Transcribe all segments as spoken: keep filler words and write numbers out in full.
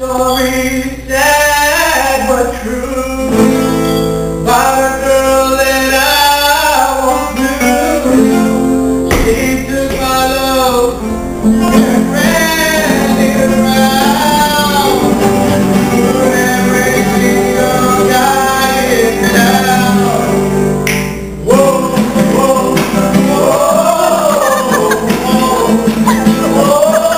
story sad but true about a girl that I once knew. She took my love and ran it around. Every single guy in town. Whoa, whoa, whoa, whoa,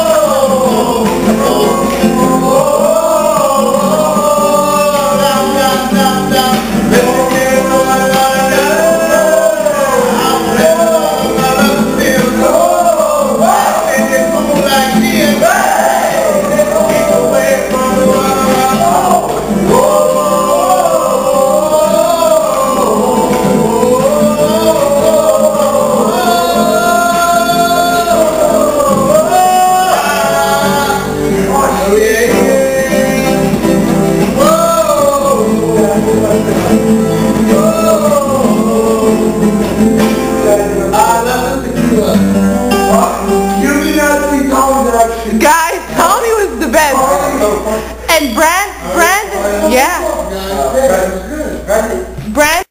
Guys, Tony was the best. And Brand, Brand, yeah. Brand.